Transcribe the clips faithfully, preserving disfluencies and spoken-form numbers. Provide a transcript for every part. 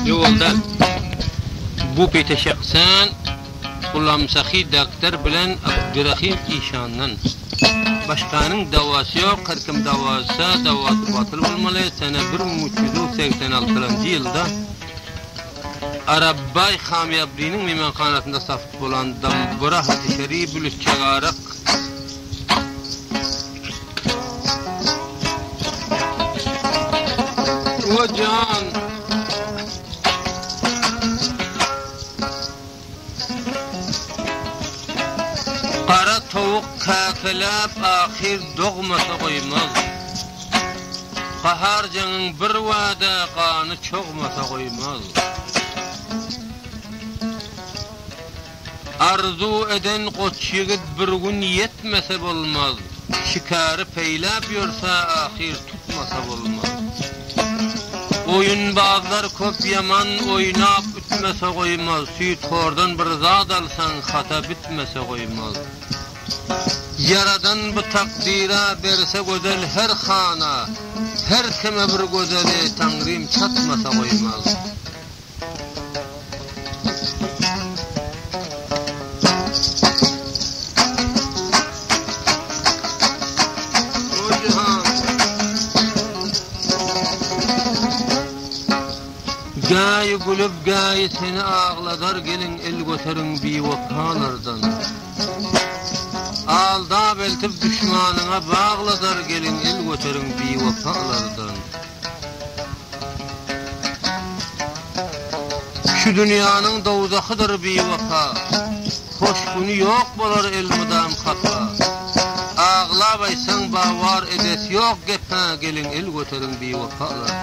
Yoldan bu pete şahsen Ulamsahi doktor bilen Abdurrahim İşan'dan başkanın davası yok, kırkım davası davası batıl olmalı. Sene bin üç yüz seksen altıncı yılda Arabbay Xamiyabli'nin meymanxanasında safıp olan Dambura Hatişeri Bülüt Çağarık O can Qara tavuk kakelab ahir doğmasa koymaz Qaharcanın bir vada qanı çoğmasa koymaz Arzu eden qoç yigit bir gün yetmese bolmaz Şikarı peylap yorsa ahir tutmasa bolmaz Oyunbazlar köp yaman oynap ütmese koymaz Süyt hordan bir zat alsan hata bitmese koymaz Yaradan bu takdira berse gözel her xana Her kime bir gözeli Tangrim çatmasa koymaz Gayi gülüp gayi seni ağladar gelin el göterin bir vapalardan Alda beltip düşmanına bağladar gelin el göterin bir vapalardan Şu dünyanın dozakıdır bir vapa Hoş günü yok bolar el mudam hata Ağlabaysan bavar edes yok gepe gelin el göterin bir vapalardan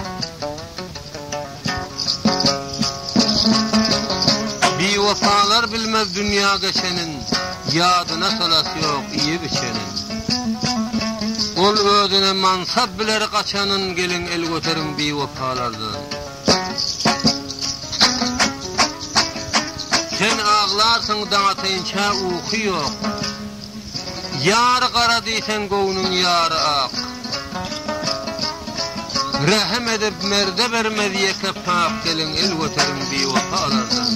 Bir vafalar bilmez dünya geçenin Yadına salası yok iyi biçenin Ol ödüne mansab biler kaçanın Gelin el göterin bir vafalardan Sen ağlarsın dağıtınca uhu yok Yar kara deysen kovunun yarı ak Rahim edip merde vermez yeke pak Gelin el göterin bir vafalardan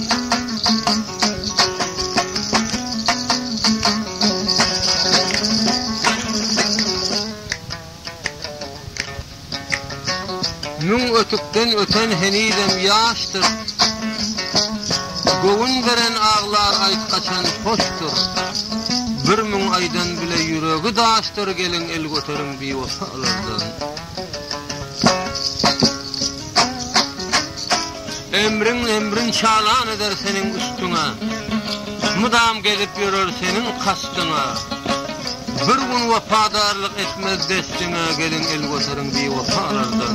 Nun ötükten öten henidem yaştır Govun veren ağlar ayt kaçan hoştur Bir mun aydan bile yüreği daştır Gelin el göterin bir vafalardan Emrin emrin çalan eder senin üstüne Mudam gelip yürür senin kastına Bir gün vafadarlık etmez destine Gelin el göterin bir vafalardan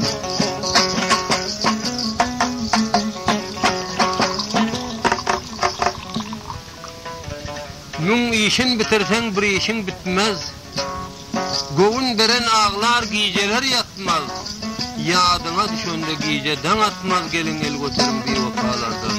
Nun işin bitirsen bir işin bitmez Govun veren ağlar giyceler yatmaz Yadına düşönde giyceden atmaz Gelin el göterin bir vafalardan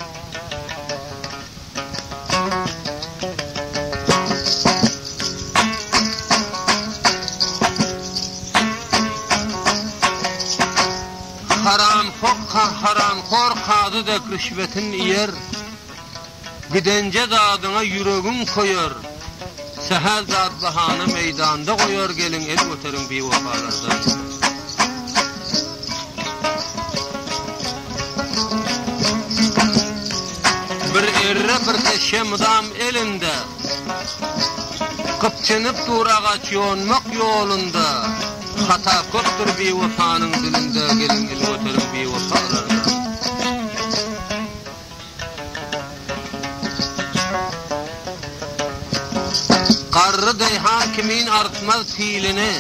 Haram kokka haram kor kadı dek rüşvetin yer Gidence dadına yüreğin koyar Sehel zat bahanı meydanda koyar Gelin el göterin bir vafalardan Bir erre bir teşe mudam elinde Kıpçınıp dur ağaç yoğunmak yolunda Hata koptur bir vafanın dilinde Gelin el göterin bir vafalardan Qarrı deyhan kimin artmaz fiilini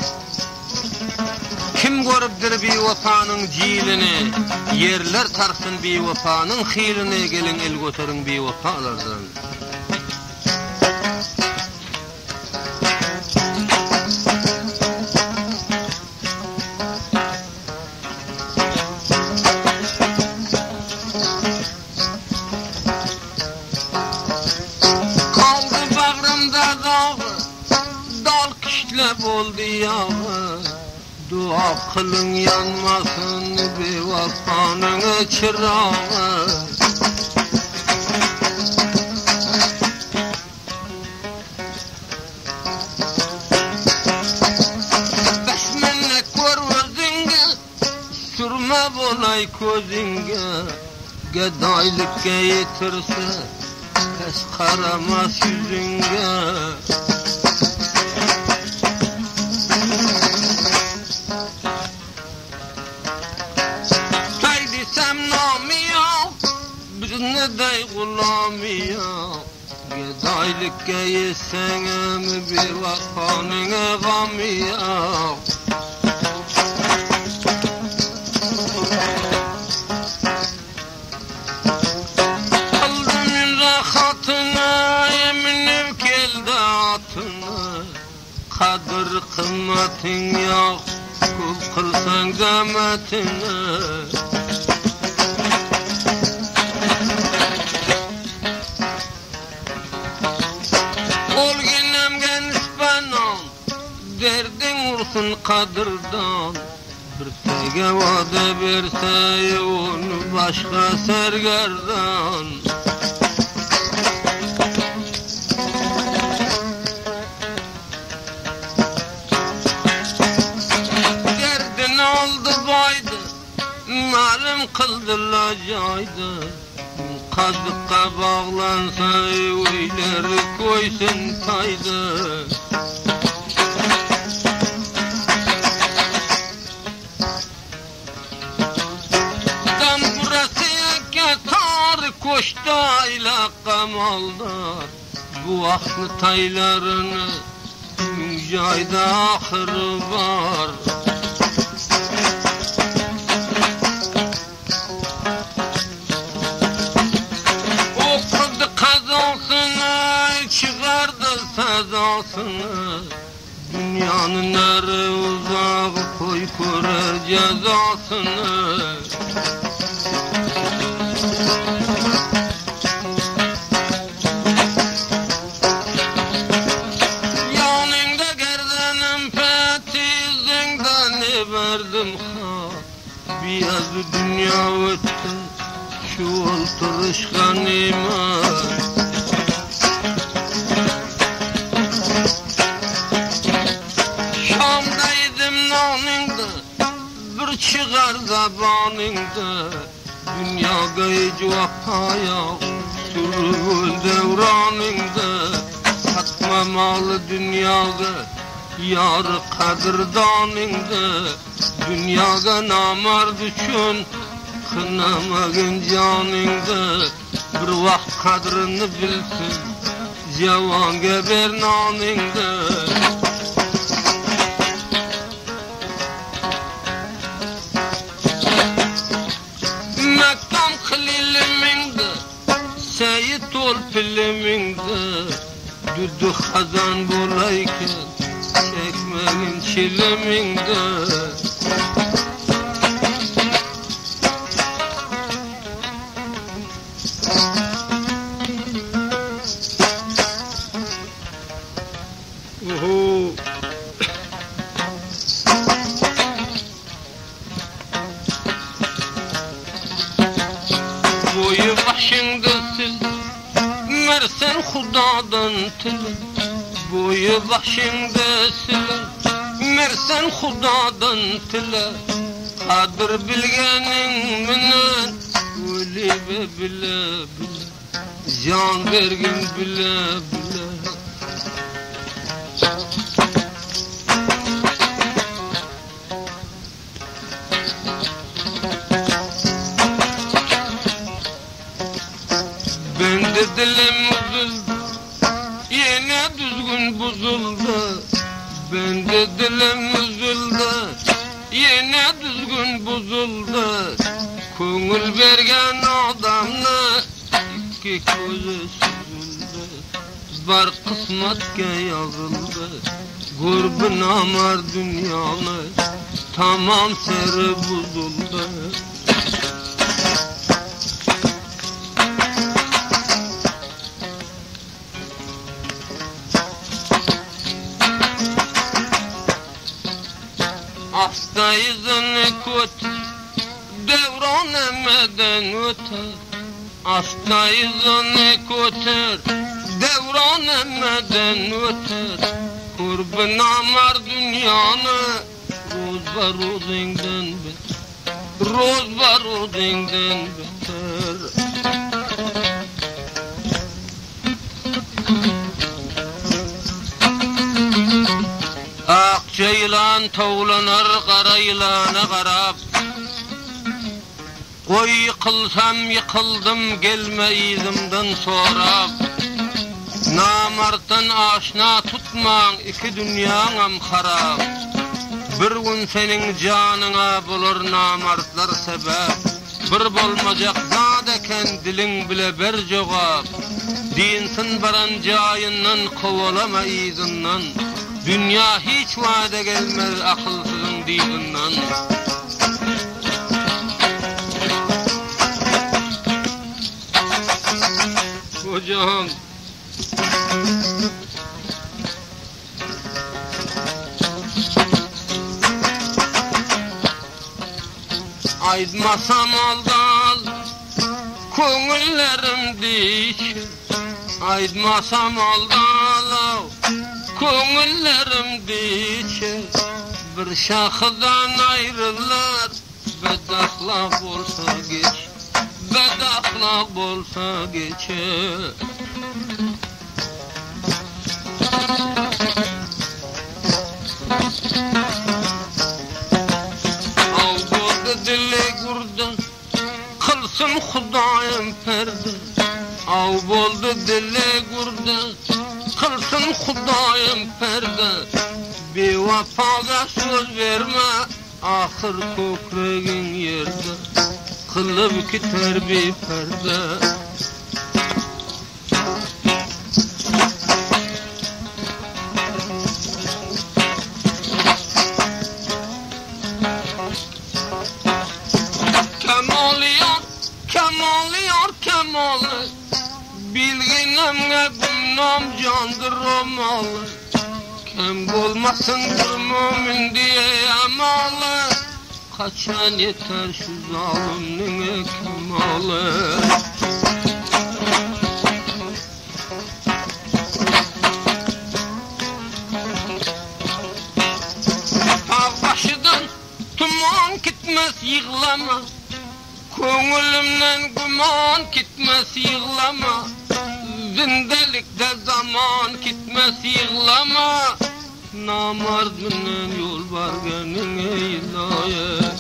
Kim görüpdir bir vafanın cilini Yerler tarsın bir vafanın xilini Gelin el göterin bir vafalardan Kaldı bağrımda dağı Dal kişlep oldu yağı Dua kılın yanmasın bir vafanın çırağı. Besmele kor özünge, sürme bolay közünge. Gedaylıkka yetirse, pes karamas yüzünge. Day gulamiya gedaylıkka yesengem bir vafanın gamiya. Kalbimin rahatına eminim keldi atına. Kadir kımmetin yok kul kılsan demetine. Derdin vursun kadırdan, bir tege vade verse onu başka sergerdan. Derdin oldu baydı, malum kıldılar caydı. Kazıkka bağlansa öyleri koysun taydı. Koşta ile kamaldar, bu aklı taylarını mücayda ahırı var. Okudu kazasını, çıkardı sazasını. Dünyanın nere uzağı koy korar cezasını. Verdim ha, biyazı dünya öttü, şu oturuş ganimet. Şam'daydım naningda, bir çıkar zabaningda. Dünya gayıcı vakaya, sürül devraningda. Satma malı dünyada, yarı kadırdaningda. Dünyaga namard üçün kınamagın caningda. Bir vakt kadrini bilsin Cevan geber naningda. Mekkam kililimingda, Seyit ol pilimingda. Düdü hazan bolayken çekmeyin çilemingde. Oho. Boyu başında sil, mersen Hudadan tili. Boyu başında sil, mersen Hudadan tili. Kadir bilgenin minen, öyle ve bile bile. Can vergin bile bile. Bende dilim bozuldu, yine düzgün bozuldu. Bende dilim bozuldu, yine düzgün bozuldu. Köngül bergen adamны iki gözü süzüldü. Var kısmetke yazıldı, gurbun amar dünyanı. Tamam seri bozuldu. Hasta izini kötü devran emeden öter. Hasta izini kötü devran emeden öter. Kurban amar dünyanı roz var rozinden beter. Roz var rozinden beter. Ak ceylan toğlanar qara yılana qarab. Qoy yıkılsam yıkıldım gelme izimden sorab. Namartdan aşna tutman iki dünyanam harab. Bir gün senin canına bulur namartlar sebep. Bir bolmacak zat eken dilin bile ber jogap. Dinsin baran jayından kovalama izinden. Dünya hiç vade gelmez akılsızın dizinden. Hocam aydmasam aldal köngüllerim diş. Aydmasam aldal köngüllerim diş. Bir şahıdan ayrılar bedahlak olsa geç. Bedahlak olsa geçer. Avgurda dili gurda kılsın Hudayım perde. Avgurda dili gurda kılsın Hudayım perde. Bir vafaga söz verme ahır kökregin yerde. Kılıp gider bir perde. Kemaliyar, kemaliyar, kemalı. Bilginemle gümnam candır romalı. Kem olmasın bir mümin diye amalı. Kaçan yeter şu zalimliğe kemalı. Dağ başıdan tuman gitmez yığlama. Köngülümden güman gitmez yığlama. Zindelikte zaman gitmez yığlama. Namard menen yol bargenin eylaye.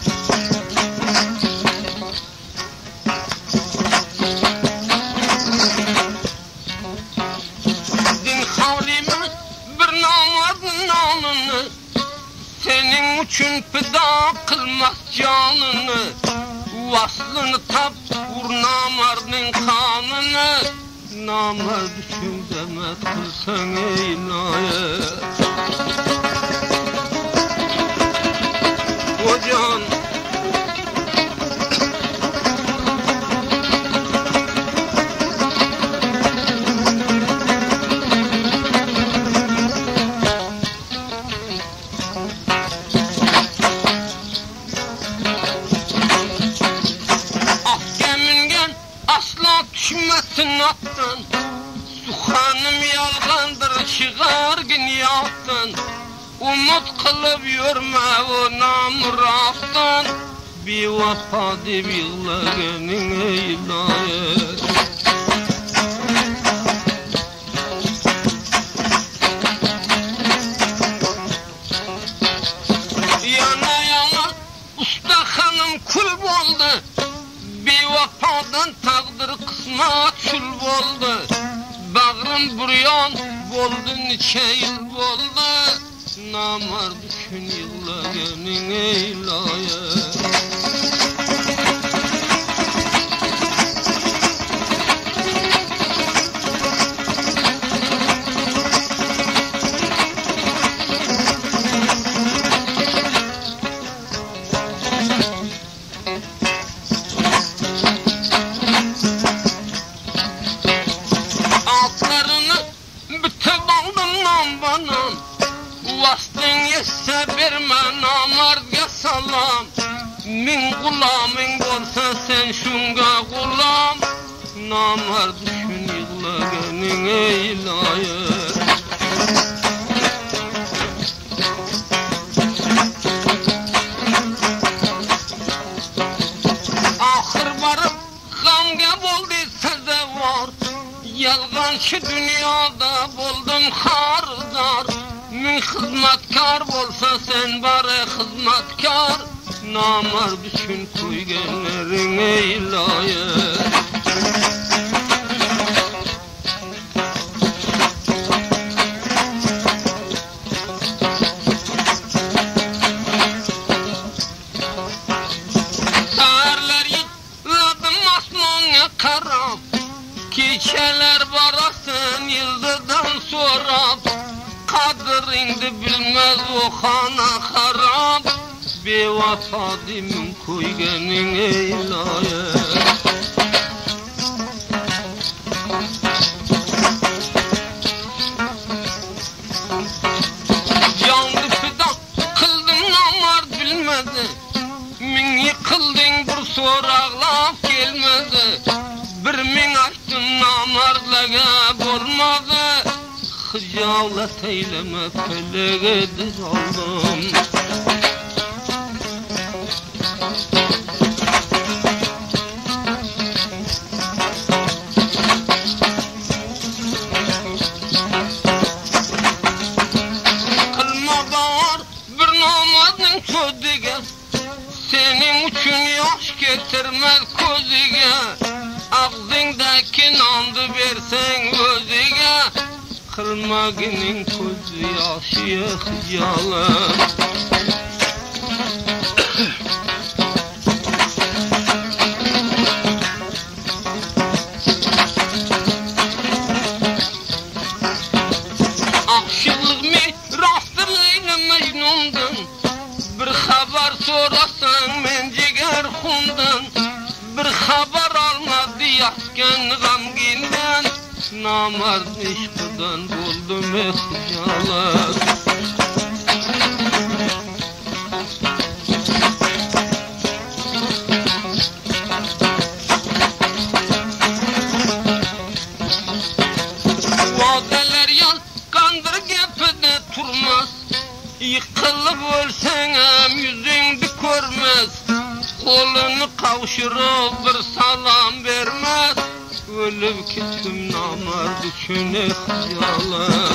Din halime bir namardın alını. Senin üçün fida kılmaz canını. Vaslını tap vur namardın kanını. Namard üçün demet kılsan eylaye. Hocan ah gemingen asla düşmesin attan. Suhanım yalgandır çıkar günyattan. Umut kılıp yürme o namırattan. Bir vafa dib yığlagenin eylaye. Yana yana usta hanım kul boldu. Bir vafadan taqdir kısmat şul boldu. Bağrım buryan boldu niçe yıl boldu. Namar düşün yıllagenin eylaye. Altlarını bütüp aldın nam bana. Vaslin yetse bir menama. Senin gulamın bolsa sen şunga gulam, namar düşün yığlaganin eylayır. Ahır barıp gamga boldu size var, yalgançı dünyada buldum hardar. Min hizmetkar bolsa sen bari hizmetkar, namar bütün koygenlerin eylayır. Sağırlar yıkladım asmana karab, keçeler barasın yıldızdan sorab. Kadrindi bilmez o hana harab, bevafa dimin koygenin eylayır. Yandı fidan kıldım namard bilmedi, min yıkıldın bir sorağlap gelmedi. Bir min açtın namardlaga bolmadı, hıcavlat eyleme felegedir aldım. Kılma bağır bir namazın sözüge, senin için yaş getirmez közüge. Ağzındaki namdı versen özüge, kılmaginin közü yaşıya hıcalı. Akşılık mirastır Leyli Mecnun'dan, bir haber sorasın men ciger hundan. Bir haber almadı yaşken gamginden, namard işkıdan buldum ehcalar. Vadeler yal kandır gepide turmaz, yıkılıp ölsenem yüzüngdi körmez. Kolunu kavuşurup bir salam vermez, ölüp gittim namard üçün ehcalar.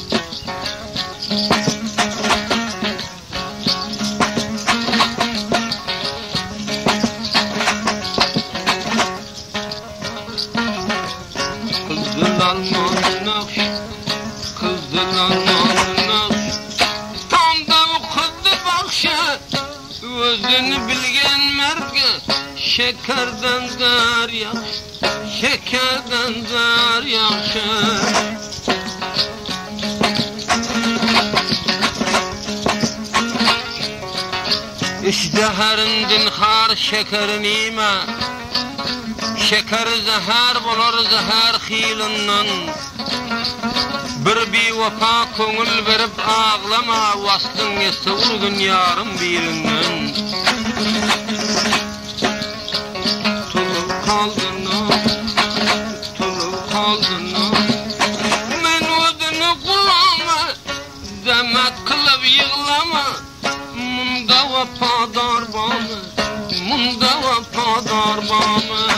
Kızıl almanın akş, kızıl almanın akş, tam da bu kızdı bakşa, özünü bilgen merge, şekerden zar yaş, şekerden zar yaşar. İşdeharindin har şekerin ima, şeker zehar bulur zehar xilinden. Bir bir vefa köngül verip ağlama, vastın etse urgun yarım birinden. Tulup kaldın o, tulup kaldın o, men özünü kulama, demet kılıp yığlama. Munda vefadar bana, munda vefadar bana.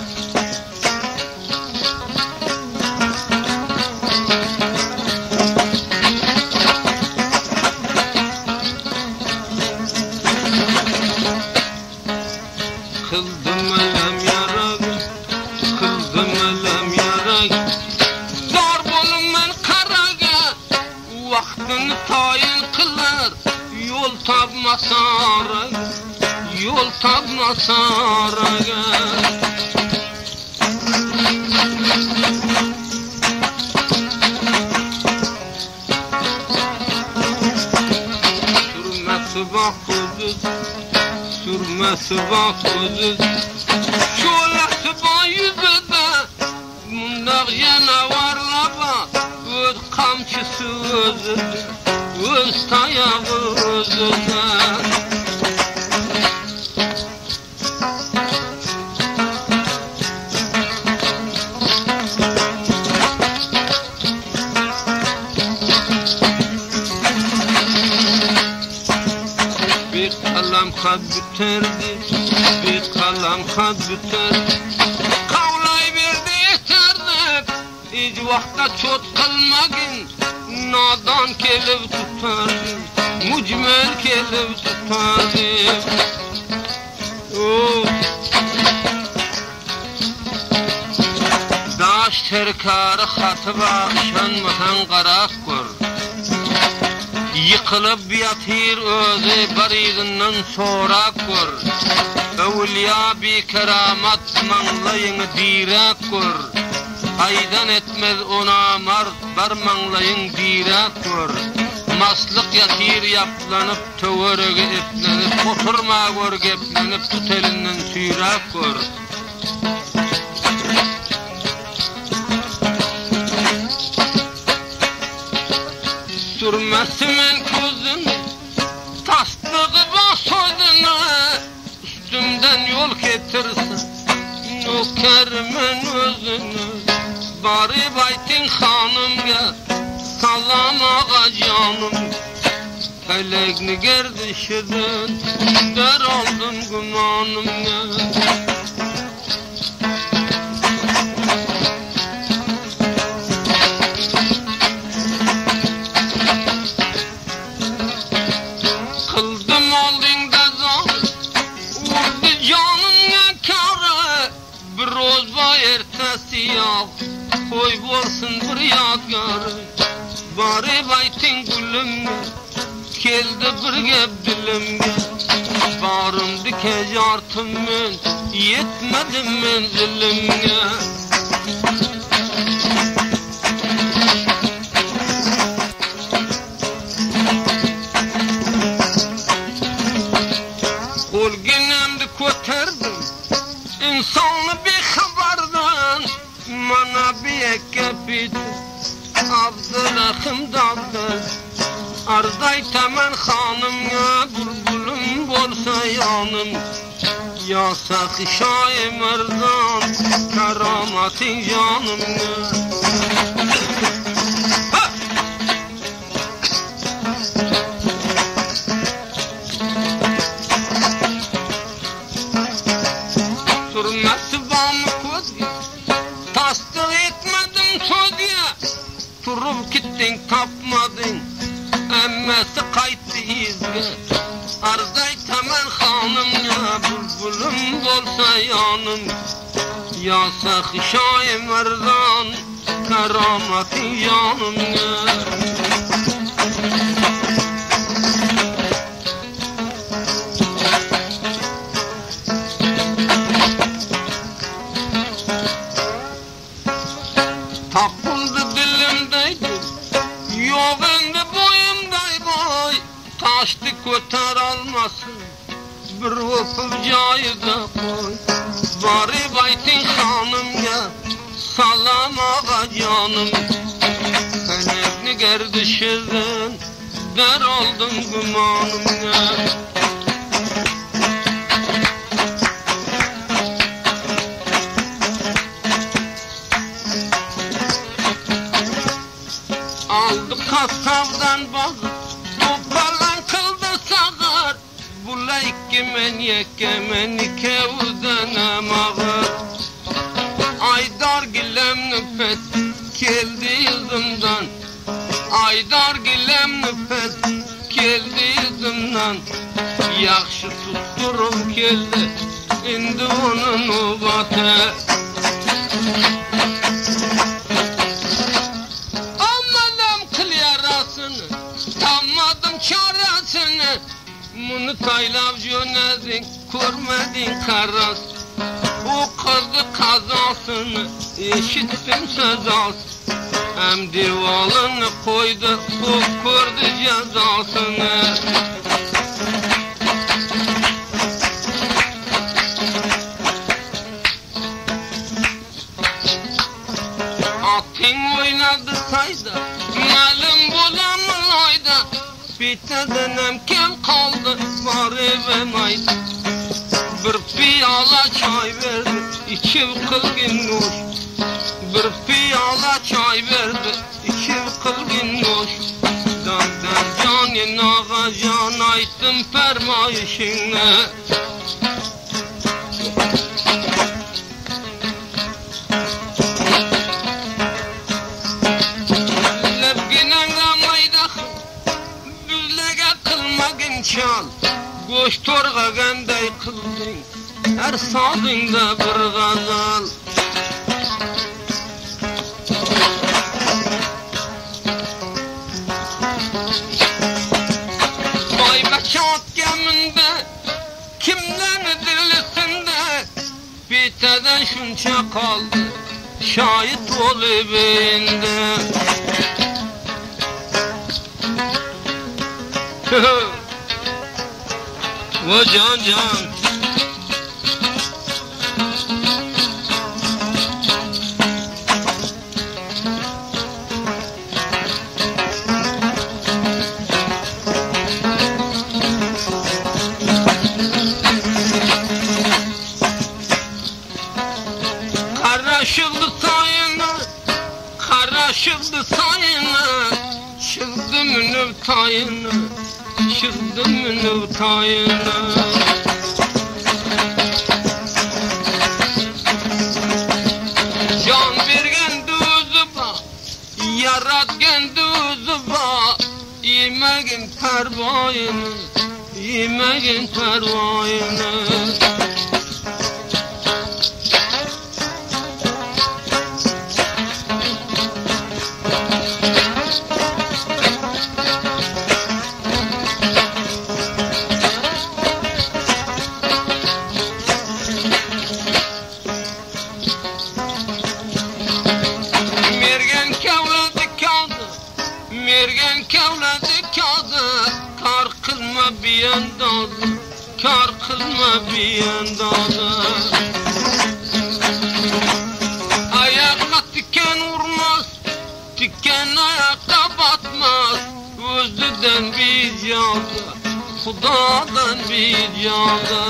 Kıldım elem yarak, kıldım elem yarak. Zor bulun men karaga, vaktini tayin kılar. Yol tapmasa araga, yol tapmasa araga. Sürmesi bak kuduz, sürmesi bak kuduz. Şolası bak yüzüde, bunlar canavarlaba. Öz kamçısı özüde, öz tayağı özüde. had büterdi, bir kalam had büterdi. Kavlay verdi yeterdi, hiç vakta çot kılmagin, nadan kelib tutardi, mucmel kelib tutardi. Oh. Daş terkarı hatıba şanmatan qarak gör. Yıkılıp yatir özü baridinden sorak gör. Evliya bir keramat manglayını dirak gör. Aydan etmez ona mard bar manglayın dirak gör. Maslık yatir yaplanıp tövörege etlenip oturma gör geplenip tut elinden sürak gör. Sürmesimin közünü, tasdığı basodunu, üstümden yol getirsin, nökerimin özünü. Bari baytin hanımga, salam ağa canım, felekni gerdişidin, der oldum gümanımga. Koy bolsun bir yadgar, bari baytin gülümge, keldi bir gep dilimge. Barım dike jartım men, yetmedim menzilimge. Kol ginemdi koterdim, insanı bir habardan, mana bir ekepit, Abdülhakim dağdır. Arday temen hanım ya, bulbulum bolsa yanım. Ya sakı şahi merdan, keramatin canım ya. Sürmesi bağımı kozgi, tasdik etmedim tozya. Turup gittin tapmadın, emmesi kayıttı izge. Arday temen hanım ya, bulbulum bolsa yanım. Ya sakı şahi merdan, keramatin canım ya. Tapıldı dilimdeydi, yok endi boyumday boy. Taştı köter almasın, bir öpüp cayıda koy. Bari baytin hanım ya, salam ağa canım. Felekni gerdişinden, der oldum gümanım ya. Aldı kasavdan bazı, topalan kıldı sağır. Bula iki men yeke men ikevden emağır. Aydar gilem nüfet, keldi yüzümden. Aydar gilem nüfet, keldi yüzümden. Yaxşı tutturum keldi, indi onun ubatı. Tammadım çaresini, bunu taylav jönedin, görmedin karas. O kızdı kazasını, eşittim sözası. Hem divalını koydu, o gördü cezasını. Atın oynadı sayda, malum bulamın ayda. Bitmeden emkem kaldı, var evim ayda. Bir piyala çay verdi, içim kılgın hoş. Bir piyala çay verdi, içim kılgın hoş. Dandan canın ağa can aytdım fermayişine. Çal, goş torga genday kıldın, her sazında bir gazal. Vay mekat geminde, kimlerin dilisinde, biteden şunça kaldı, şahit olubinde. O can can Karaşıldı sayına, karaşıldı sayına, şıldı münüv tayına, şıldı münüv tayına. Can vergen düzü ba, yaratgen düzü ba, yemegin pervayını, yemegin pervayını. Mergen kavladı kağıdı, kar kılma bir yandadı, kar kılma bir yandadı. Ayakta tiken vurmaz, tiken ayakta batmaz, özlüden bir yağdı, Hudadan bir yağdı.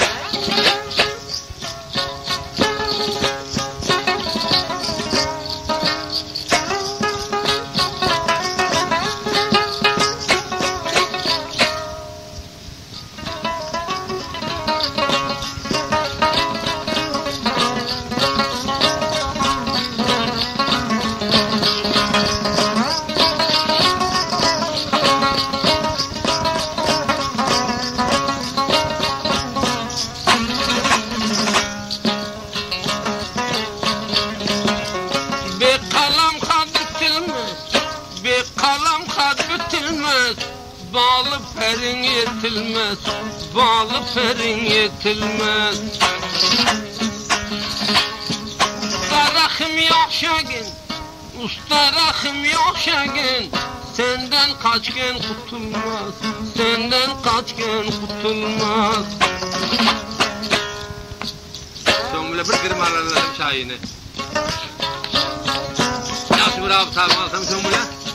Bağlı perin yetilmez, bağlı perin yetilmez. Usta rahim yaşagın, usta rahim yaşagın, senden kaçgen kurtulmaz, senden kaçgen kurtulmaz. Sömüle bir girmalarlarım şahini. Nasıl bir abi sarmalsam sömüle?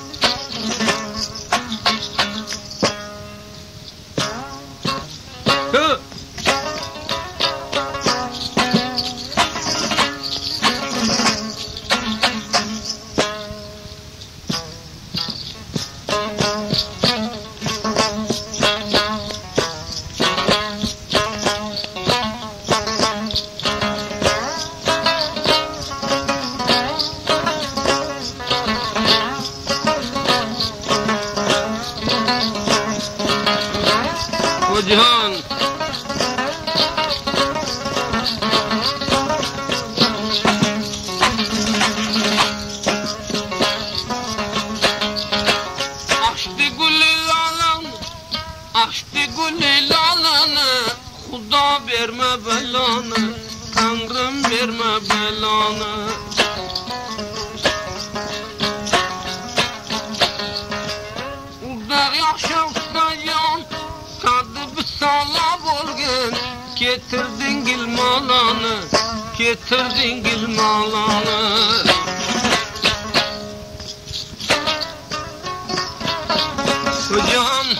Cihan açtı gülü lalanı, açtı gülü lalanı, Huda verme belanı, Tanrım verme belanı. Urda yaşa ustayan, kadı bir sala bolgen, getirdin gilmalanı, getirdin gilmalanı. Hocam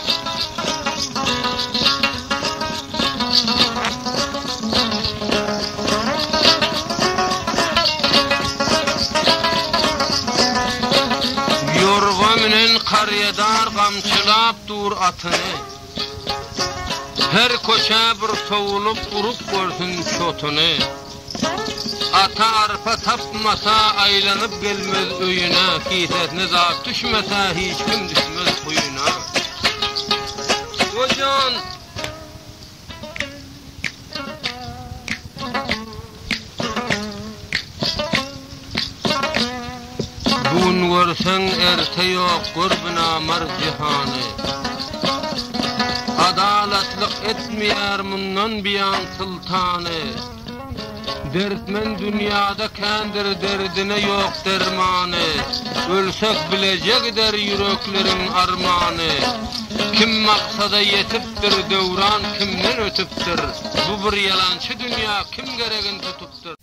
yorgamının Karyadar qamçılap dur atını. Her koça bir soğulup urup görsün çotunu. Ata arpa tapmasa aylanıp gelmez öyüne. Kisesine zat düşmese hiç kim düşmez huyuna. Kocan bugün görsen erte yok gurbuna mar cihanı. Adaletlik etmeyer mundan biyan sultanı. Dertmen dünyada kendir derdine yok dermanı. Ölsek bilecek der yüreklerin armanı. Kim maksada yetiptir devran kimden ötüptür. Bu bir yalançı dünya kim geregin tutuptur.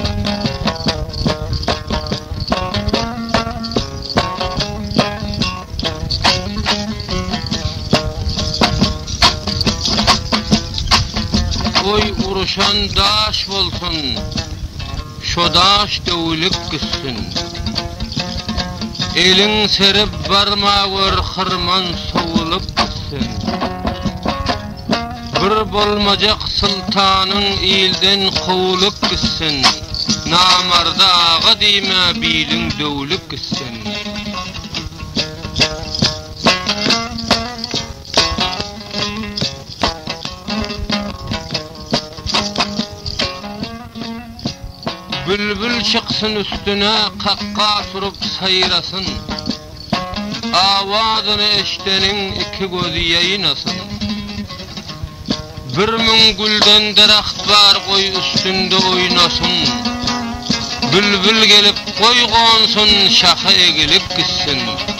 Oy uruşan daş bolsun, şo daş dövülüp gitsin. Elin serip barmağır hırman soğulup gitsin. Bir bolmacak sultanın ilden kovulup gitsin. Namarda ağa dime bilin dövülüp gitsin. Bülbül çıksın üstüne kakka surup sayrasın. Avazını eştenin iki gözü yayınasın. Bir min gülden deraxt var koy üstünde oynasın. Bülbül gelip koy konsun şaha egilip gitsin.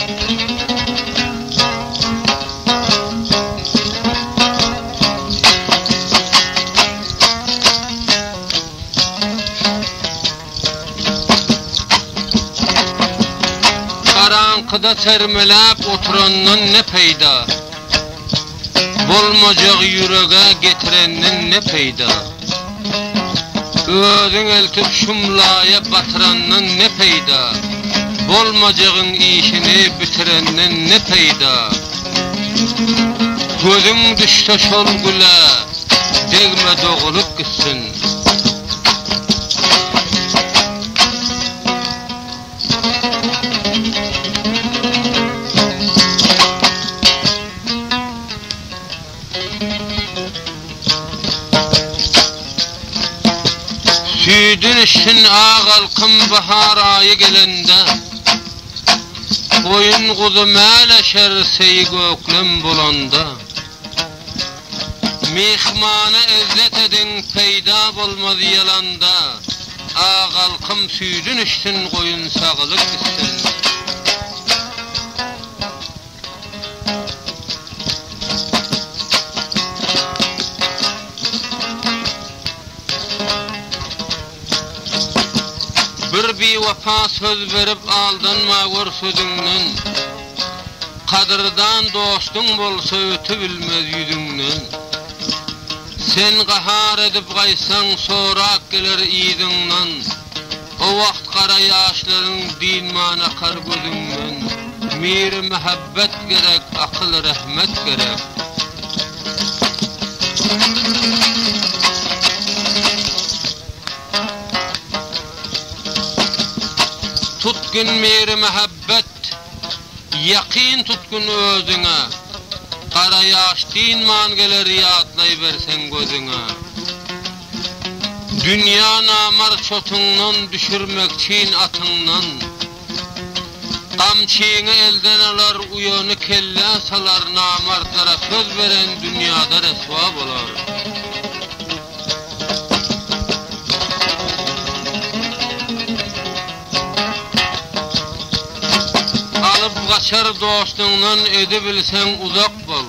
Kıda sermelep oturandan ne peyda? Bolmacak yüreğe getirenin ne peyda? Özün eltip şumlaya batıranın ne peyda? Bolmacağın işini bitirenin ne peyda? Gözün düşse şol güle, degme doğulup gitsin. Süydün işin ağalkım bahar ayı gelende. Koyun kuzu meleşer seyi göklüm bulanda. Mihmanı ezzet edin peyda bulmaz yalanda. Ağalkım süydün işin koyun sağlık gitsin. Bir bir vefa söz verip aldın mağur sözünden. Kadırdan dostun bolsa ötü bilmez yüzünden. Sen kahar edip kaysan sorak gelir iyidinden. O vakt kara yaşların dinman akar gözünden. Mir mehabbet gerek, akıl rahmet gerek. Tutkun mir mehabbet, yakin tutkun özüne. Kara yaş dinman gelir yatlayı versen gözüne. Dünya namar çotundan düşürmek çin atından. Kamçığını elden alar uyanı kelle salar namartlara söz veren dünyada resva bolar. Alıp kaçar dostundan edebilsen uzak bol.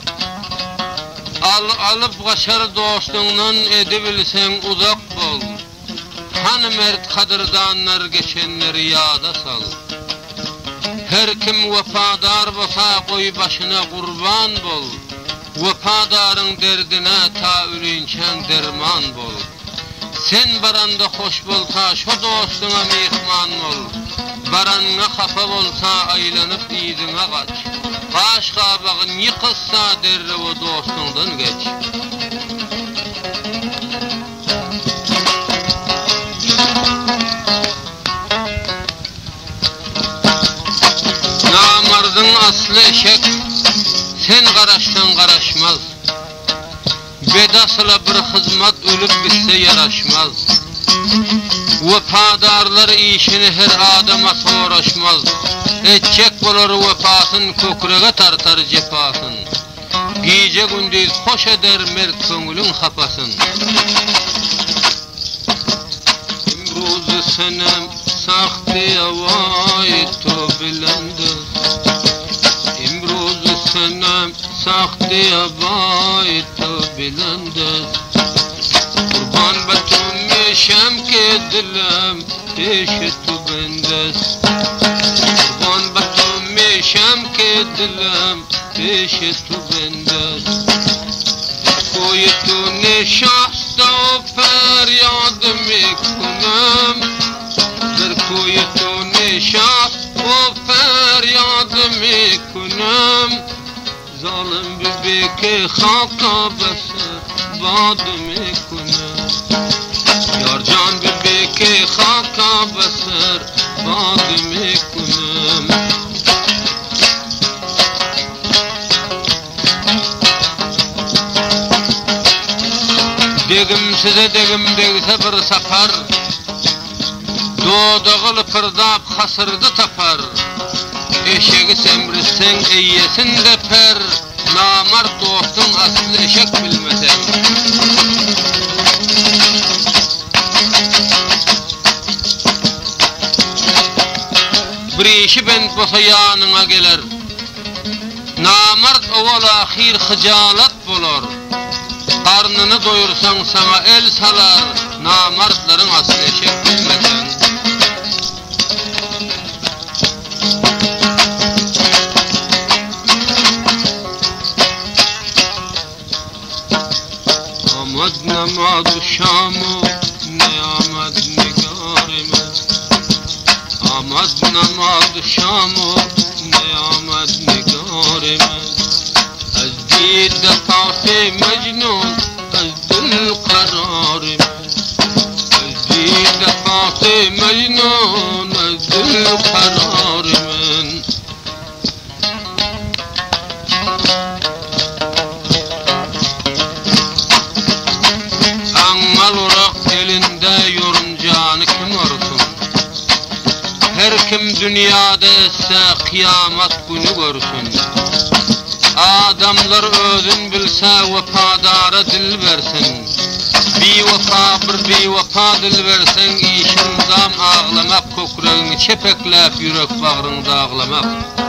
Al, alıp kaçar dostundan edebilsen uzak bol. Hani mert kadırdanlar geçenleri yada sal. Her kim vefadar bolsa koy başına kurban bol. Vefadarın derdine ta ölünçen derman bol. Sen baranda hoş bolsa şo dostuna mehman ol. Baranına xafa bolsa aylanıp iyidine kaç. Baş qabağın yıkılsa derre o dostundan geç. Namardın aslı eşek, sen qaraşdan qaraşmaz. Bedasıla bir hizmet ölüp bitse yaraşmaz. Vefadarlar işini her adama soraşmaz. Etçek bolar vefasın, kökrege tartar cefasın. Gece gündüz hoş eder mert köngülün hapasın. İmruzu senem saxtiya vay to bilendir. İmruzu senem saxtiya vay to bilendir. Kurban betum meşem ki dilim peşi tu bendes. Kurban betum meşem ki dilim peşi tu bendes. Koy tu nişasta o feryadımı kunum. Der koy tu nişast o feryadımı kunum. Zalim bibeki halka beser badımı kunum. Yarcan bibeki halka beser badımı kunum. Degim size degim degse bir safar. Doğdağıl pırdap hasırdı tapar. Eşeği semrirsen eyyesin de per. Namart dostun aslı eşek bilmesen. Bir işi bent bosa yanına geler. Namart oval ahir hıcalat bolar. Karnını doyursan sana el salar. Namartların aslı eşek bilmesen. Amad namad şamu niyamet nigarime. Amad namad şamu niyamet nigarime. Az did dafati mecnun az dil kararime. Az did dafati mecnun az dil kararime. Angal orak elinde yorumcanı kim orsun? Her kim dünyada ise kıyamet günü görsün. Adamlar özün bilse vefadara dil versin. Bir vefa bir bir vefa dil versen işin zam ağlamak, kökreğini çepeklep yürek bağrında ağlamak.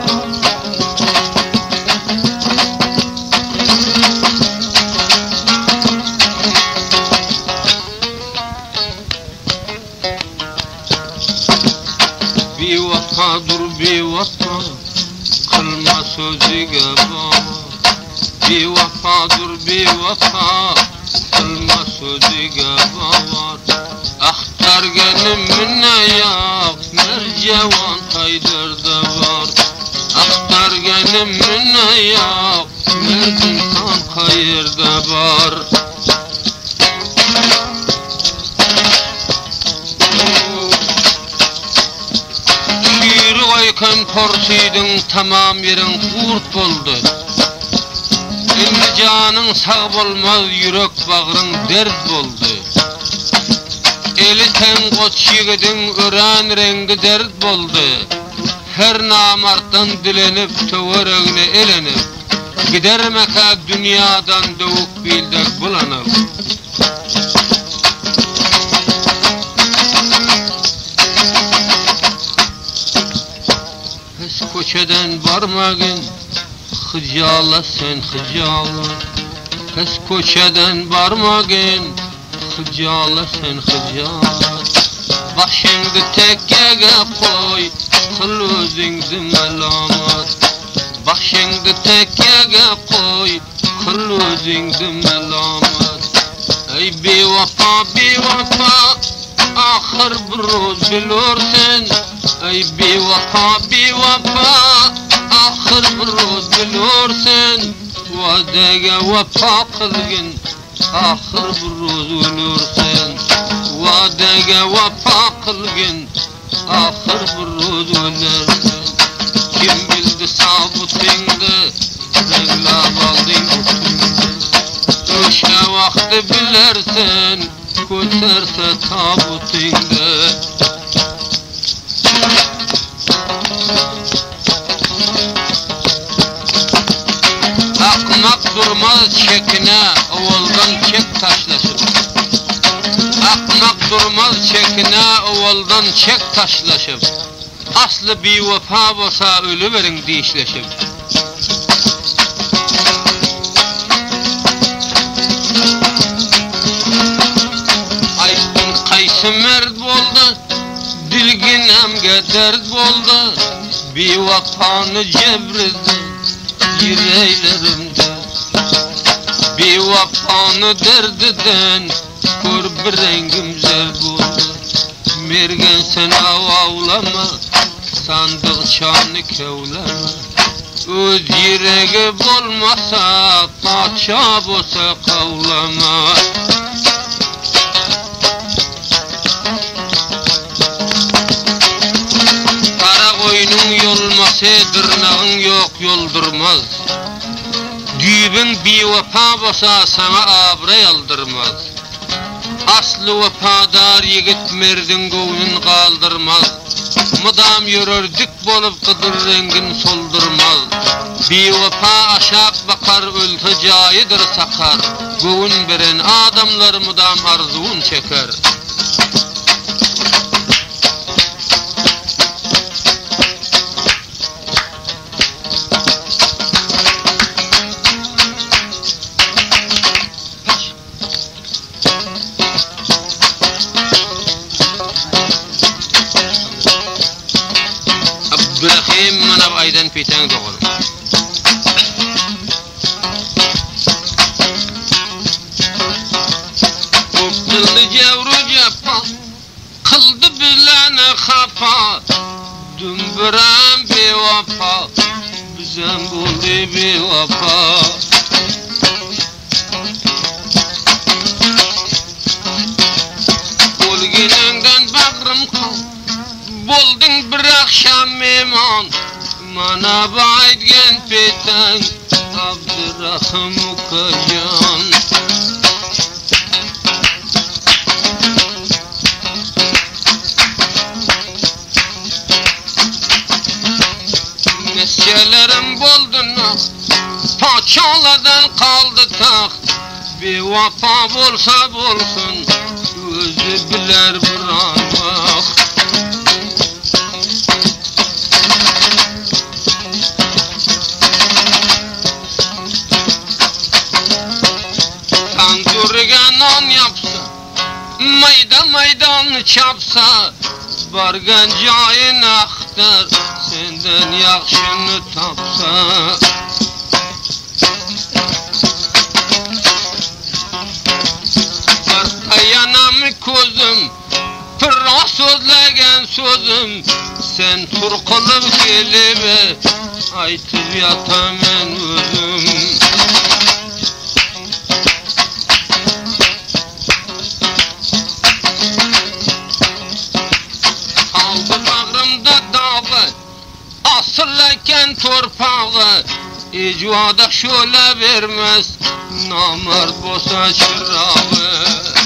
Bir vefa dur bir vefa kılma sözüge bağ. Bir vefa dur bir vefa kılma sözüge bağ. Ahtar genimine yak mercevan kaydırda var. Ahtar genimine yak mercevan kaydırda var. Koykan korsuydun tamam yerin kurt boldu. Indi canın sağ bolmaz yürek bağrın dert boldu. Eli ten koç yigidin ören rengi dert boldu. Her namarttan dilenip tövereğine elenip. Gidermekak dünyadan dövük bildek bulanıp. Koçeden barmagın hıcala sen hıcala. Kız koçeden barmagın hıcala sen hıcala. Başыңды tekkege koy kıl özüңdü melamat. Başыңды tekkege koy kıl özüңdü melamat. Ay bevafa bevafa ahir bir roz bilursen. Ay bevafa bevafa ahir bir roz bilursen. Vadaga vafa qilgin ahir bir roz o'lursen. Vadaga vafa qilgin ahir bir roz o'lursen. Kim bildi sabutingni reglab olding o'tingni. O'sha vaqtda bilarsan ko'tarsa tabutingni. Aqmaq durmaz chekine ovaldan chek taşlaşıp. Aqmaq durmaz chekine ovaldan chek taşlaşıp. Aslı bevafa bolsa ölüverin deyişleşip. Aytdın qaysi merd boldu, dilginamga dard boldu. Bevafani jebridi yüreğlerimde. Bevafani derdinden kör bir rengim zer boldu. Mergen sen avavlama, sandık çanı kevleme. Öz yüreği bolmasa, paça bolsa kavlama. Kara koyunun yolması, dırnağın yok yoldurmaz. Düğün bevafa bolsa sana abray aldırmaz. Aslı vefadar yigit merdin go'yun qaldırmaz. Mudam yürürdük bolup qıdır rengin soldurmaz. Bevafa aşak bakar öltecayıdır sakar. Go'yun beren adamlar mudam arzuun çeker. Abdurrahim manav aydan pitang doğru. Qıldı cevru cefa, qıldı bilene xafa. Dümbüren bevafa, bizem buldu bevafa. Olginenden bağrım kal, boldun bir akşam mehman. Mana baytgen petang Abdurrahim ukacan. Nesiyelerim boldun ah, paçalardan kaldı tak. Bevafa bolsa bolsun, özü biler bırakmak. Nan yapsa, mayda maydan çapsa, bargan joyin axtar, senden yaxşını tapsa. Barqayanam ko'zim, pirro so'zlagan so'zim, sen turqilib kelib, aytib yotaman o'zim. Asırlarken torpağı, icvada şöyle vermez, namert bolsa çırağı.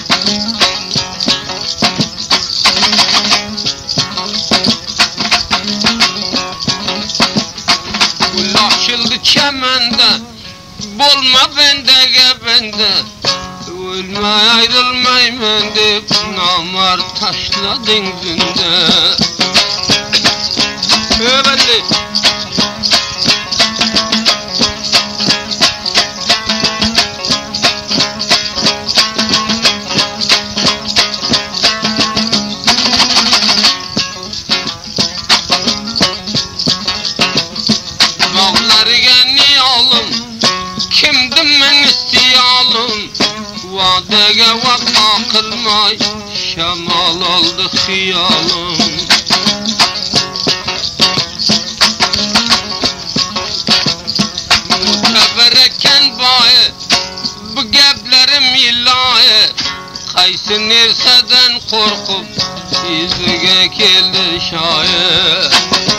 Gül açıldı çemende, bolma bendege bende. Ölmey ayrılmayım deyip, namert taşladın zinde. Öbelli. Bağlarıga niyalım, kimdim men istiyalım. Vadaga olmay şamal oldu hiyalım. Mutebereken bayi bu geplerim ilahi, qaysı nerseden korkup izige keldi şayet.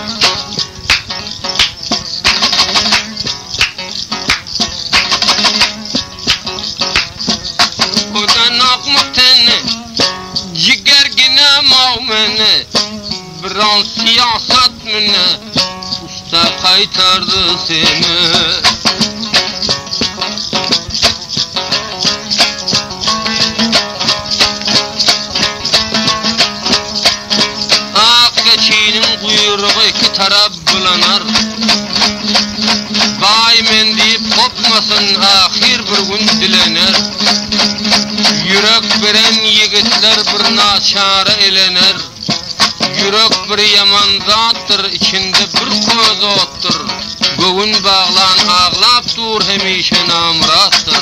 Cigergine mağmene biran siyasat mine usta kaytardı seni. Ak keçinin kuyruğu iki taraf bulanar, vay men deyip kopmasın ahir bir gün dilener. Yürek veren yigitler bir naçara elener, yürek bir yaman zattır, içinde bir köz ottur. Göğün bağlan ağlap dur, hemişe namrattır.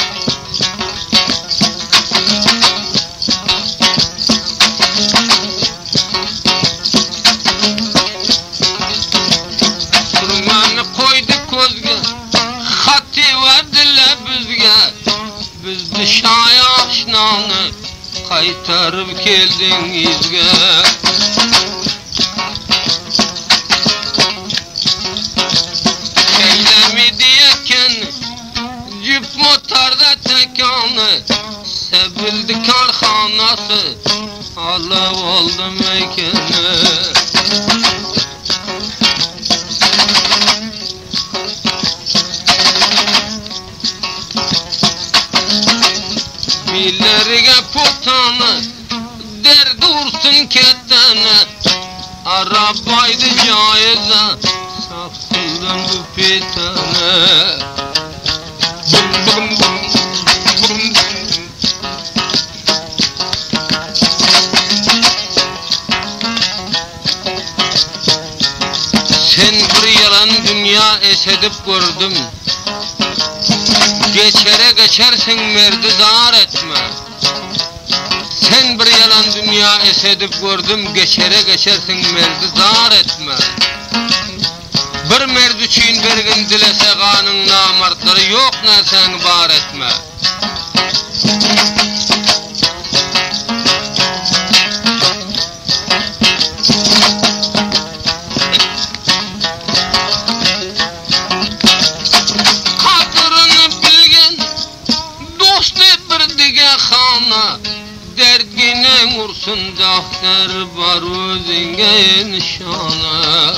Durmanı koydu közge, hati verdiler bizge. Bizdi şaya aşnanı kaytarıp geldin izge. Eylemi diyeken cüp motorda tekanı, sebildi karhanası alev oldu mekanı. Millerine putanı der dursun ketene, arabaydı caize saksıdan bu petene. Sen bir yalan dünya esedip gördüm, geçere geçersin merdi zar etme. Sen bir yalan dünya esedip gördüm, geçere geçersin merdi zar etme. Bir merdi için bergin dilese kanın namartları yok ne sen bar etme. Dergine vursun dahter var özünge nişana.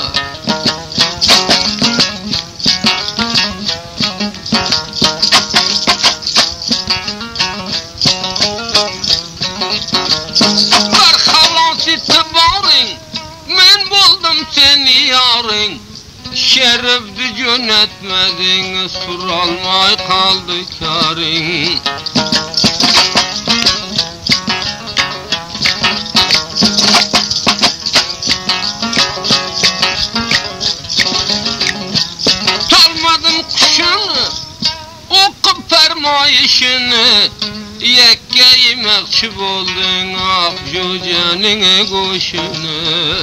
Var halas itibarın, men buldum seni yarın. Şerefdi yönetmedin, sur almay kaldı karın. Okup fermayişini yekke mekçip oldun ak jocanın koşunu.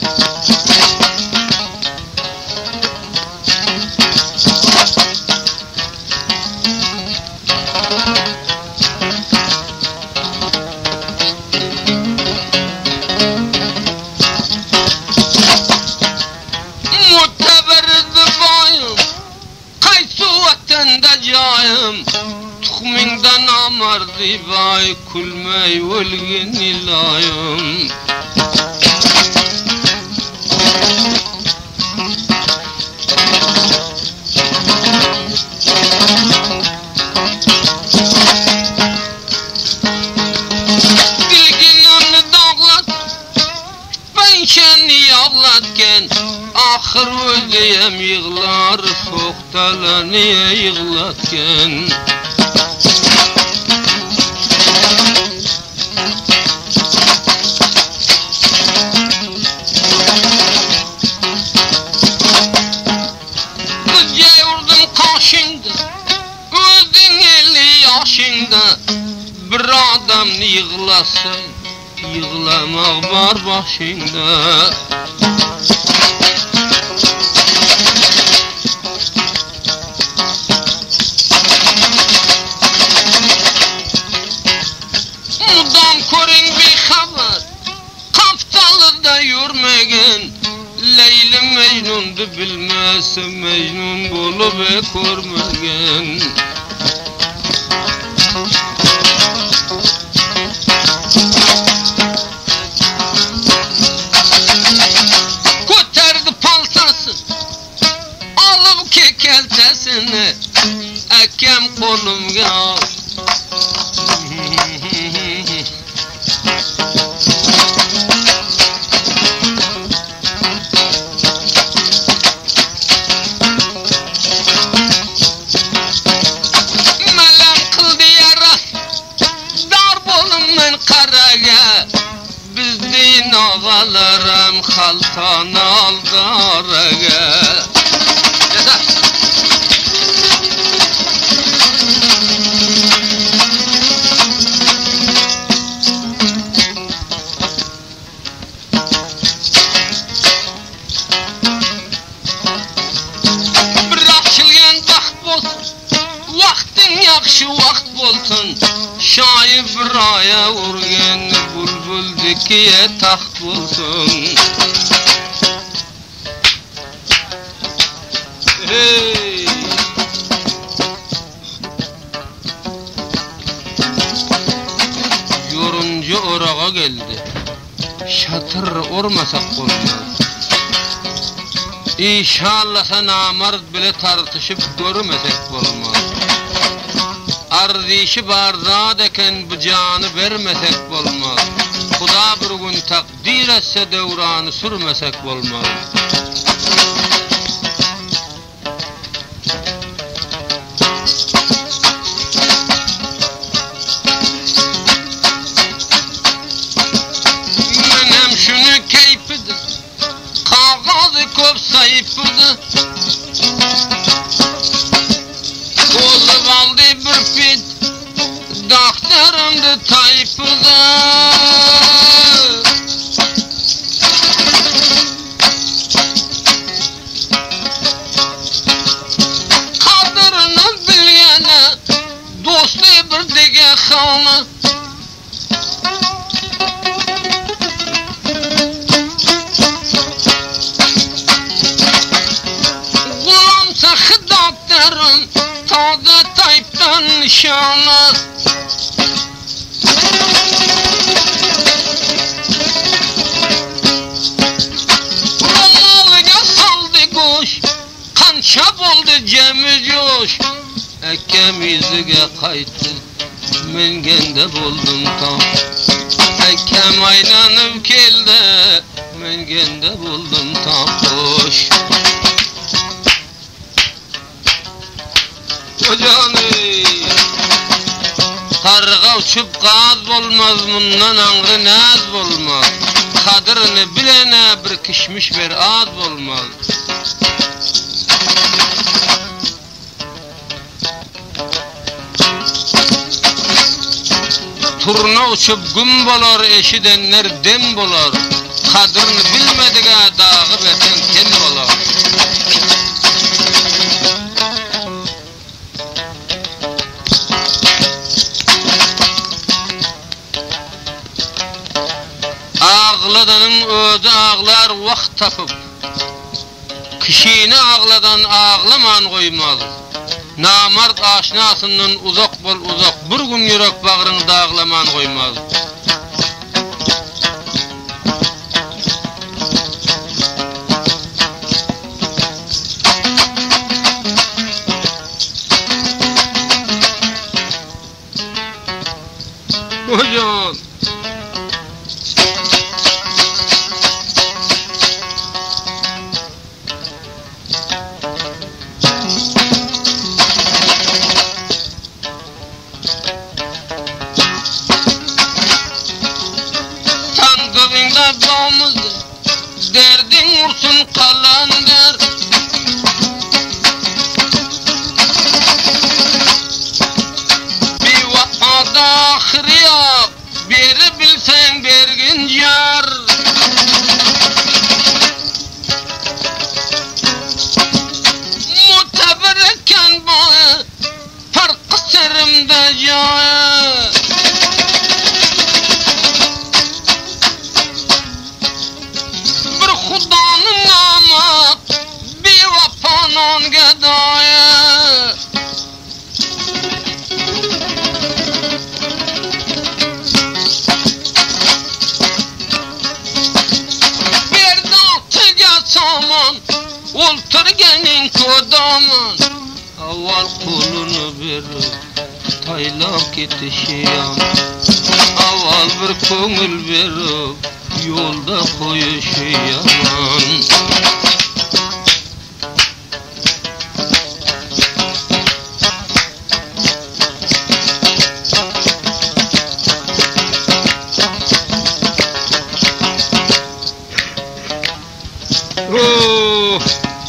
Tuhmindan amardi vay kulmey ölgin ilayım. Dilginamni dağlat, ben seni yağlatken, ahir özeyem yığlar, soğuktalarını yığlatken. Bir adam yığlar yığlasın, yığlamak var başında. Mudam koring bir haber, Kaftalı'da yürmegen, Leyli Mecnun'du bilmezse Mecnun bulup e görmegen. Koterdi paltası, alıp kekeltesini, Ekem kolumga al. Bizdin ağalarım haltan aldaraga. Bırak çılgen vaxt bolsun, vaktin yakşı vakt bolsun. Şayı buraya urgen bulbuldikiye taxt bulsun. Hey! Yoruncu orağa geldi. Şatır ormasak olmaz. İnşallah sen amard bile tartışıp görmesek olmaz. Ardişi barzad eken bu canı vermesek olmaz. Xuda bir gün takdir etse devranı sürmesek olmaz. Menem şunu keyfidir, kağazı köp sayıpıdır. Kolu valdı bir fit, Daktarımdı tayfıda. Kadırını bilgene, dostu bir dige xalına. Gulamsa xıdaktarım, tadı tayftan nişanı. Şap oldu cemi coş, Ekem yüzüge kayıttı, men gende buldum tam. Ekem aylanıp geldi, men gende buldum tam hoş. Hocani, karga uçup gaz olmaz, bundan angı naz olmaz. Kadırını bilene bir kişmiş bir az olmaz. Turna uçup gün bolar, eşidenler dem bolar. Kadırını bilmedige dağı beten tel bolar. Ağladanın ödü ağlar vakt tapıp, kişini ağladan ağlaman koymaz. Namard aşnasından uzak bol uzak, bir gün yürek bağrını dağlaman koymaz. Hocam, derdin vursun kalandır. Bir vafada ahriya bir Sancar Muteberken bağı farkı serimde cağı Bir Hudanın namı bir vafanın gedayı Bir daltıga saman Olturgenin kodamın Aval kulunu verir Taylak yetişiyan Aval bir köngül verip Yolda koyuşuyan Oh!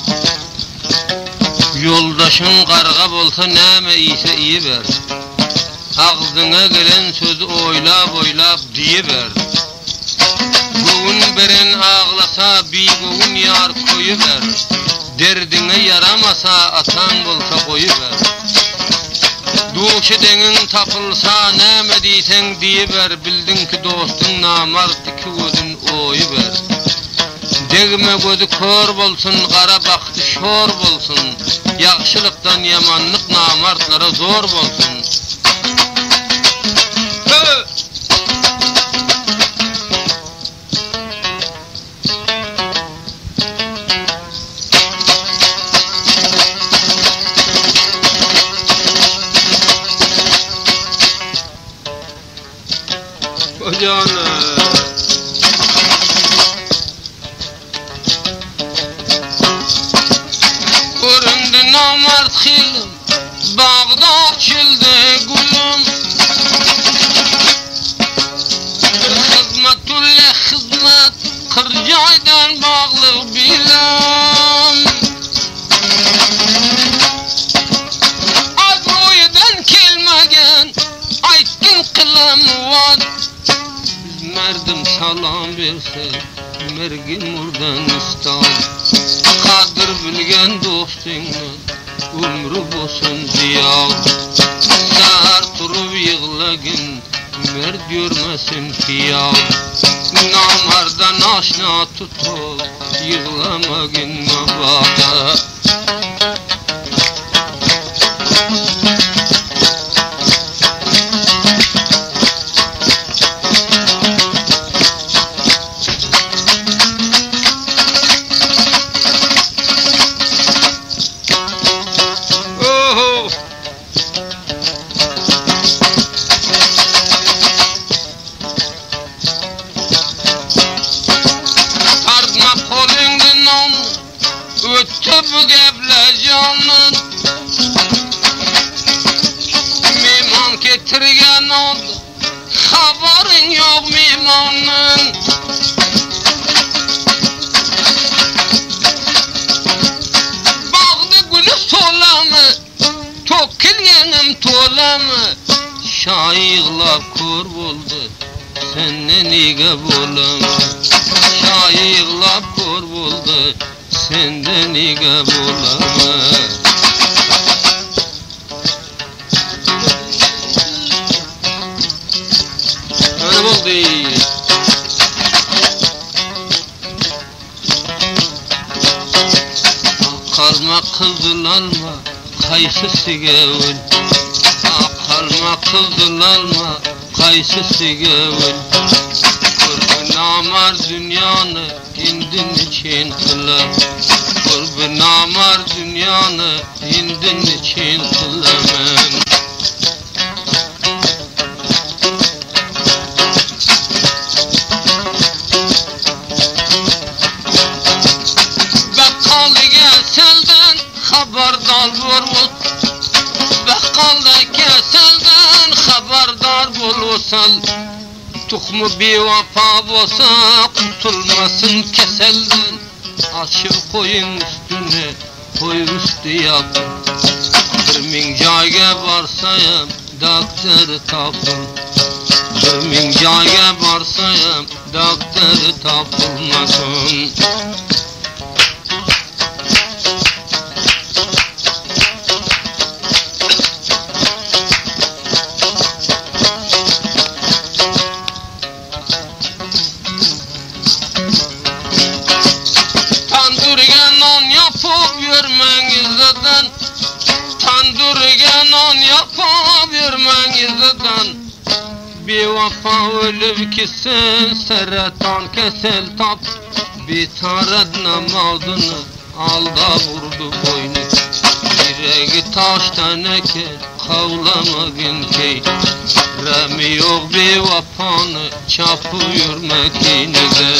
Yoldaşın qarğa bolsa näme ise iyi ver. Ağzına gelen sözü oylap oylap diyiver. Bugün beren ağlasa bir bugün yar koyuver. Derdine yaramasa atan bolsa koyuver. Duş edenin tapılsa näme diysen diyiver. Bildin ki dostun namart iki gözün oyuver. Degme gözü kör bolsun, qara baktı şor bolsun. Yaxşılıktan yamanlık namartlara zor bolsun. Hocana Göründü namart hilim Bağda açıldı gülüm Hizmetulle hizmet Kırcaydan bağlı bilem Adroyeden kelmegen Aytkin kılım var Merdim salam verse Mergin murdan istam Kadir bilgen dostunla Umru bosun ziyav Sahar turup yığlagin Mert görmesin fiyav Namardan aşna tutup Yığlamagin mabada Bu geple canın Meyman getirgen oldu Haberin yok meymanın Bağlı gülü sola mı Tokilgenim tola mı Şayıqlap kör buldu Senden ige bola mı Şayıqlap kör buldu Senden ige bulama Öyle buldu Kalma kızıl alma Kaysı sigevül Kalma kızıl alma Kaysı sigevül Kurbu namar dünyanı Hindin için kılar Kurbu namar dünyanı Hindin için kılamam Bakkal gelselden haberdar vurmut Bakkal gelselden haberdar bulursan Tuhmu bir vapa bolsa kurtulmasın keselden Açıp koyun üstüne koy üstü yap Bir min cayga varsayam doktor tapın Min joyga borsam doktor topilmasin. Tandurga non yapıp yürmengizden, tandurga non yapıp yürmengizden, bevafo ölüp gitsin, seratan kesel tap, bitaret namazını alda vurdu boynu. Yüreği taştan eke, kavlamagın key, remi yok bevafanı, çapı yürmek inide.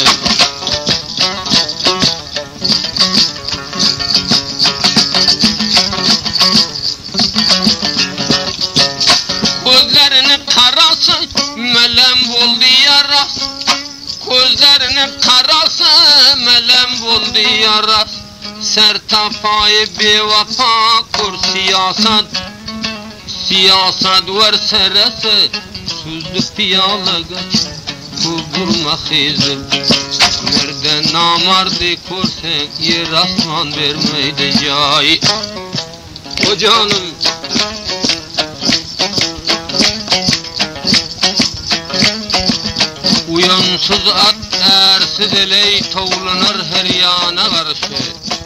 Gözlerini karası melem buldu yaras, gözlerini karası melem buldu yaras. Sertafayı bevafa kur siyaset, siyaset ver seresi, süzdü piyala geç, kudurma hizir. Nerede namardi kursek yer asman vermeydi cay. O canım uyansız at ersiz eley tovlanır her yana karşı.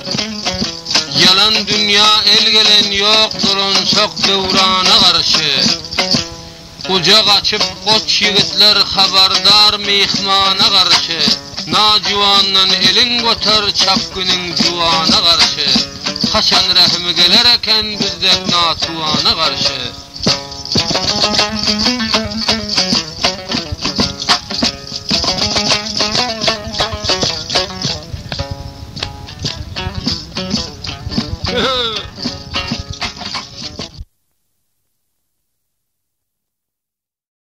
Yalan dünya el gelen yoktur on çok devrana karşı. Kucak açıp koç yigitler haberdar mihmana karşı. Nacivandan elin götür çapkının cuvana karşı. Kaçan rahmi gelerken bizdek natuvana karşı.